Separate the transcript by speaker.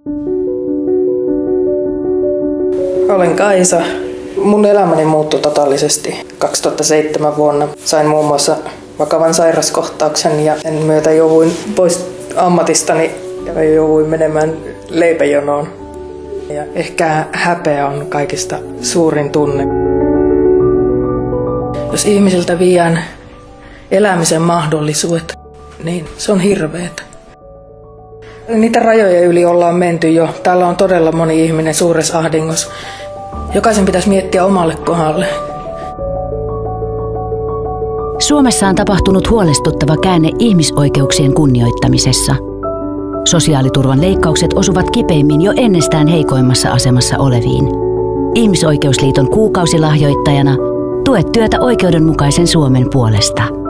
Speaker 1: Olen Kaisa. Mun elämäni muuttui totaalisesti 2007 vuonna. Sain muun muassa vakavan sairaskohtauksen ja sen myötä jouduin pois ammatistani ja jouduin menemään leipäjonoon. Ja ehkä häpeä on kaikista suurin tunne. Jos ihmisiltä viedään elämisen mahdollisuudet, niin se on hirveetä. Niitä rajoja yli ollaan menty jo. Täällä on todella moni ihminen suuressa ahdingossa. Jokaisen pitäisi miettiä omalle kohdalle.
Speaker 2: Suomessa on tapahtunut huolestuttava käänne ihmisoikeuksien kunnioittamisessa. Sosiaaliturvan leikkaukset osuvat kipeimmin jo ennestään heikoimmassa asemassa oleviin. Ihmisoikeusliiton kuukausilahjoittajana tue työtä oikeudenmukaisen Suomen puolesta.